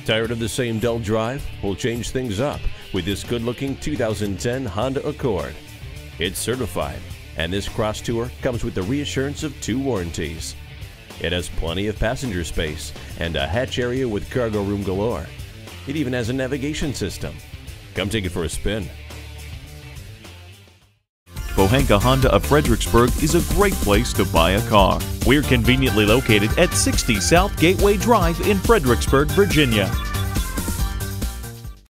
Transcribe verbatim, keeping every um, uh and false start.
Tired of the same dull drive? We'll change things up with this good-looking two thousand ten Honda Accord. It's certified, and this Crosstour comes with the reassurance of two warranties. It has plenty of passenger space and a hatch area with cargo room galore. It even has a navigation system. Come take it for a spin. Pohanka Honda of Fredericksburg is a great place to buy a car. We're conveniently located at sixty South Gateway Drive in Fredericksburg, Virginia.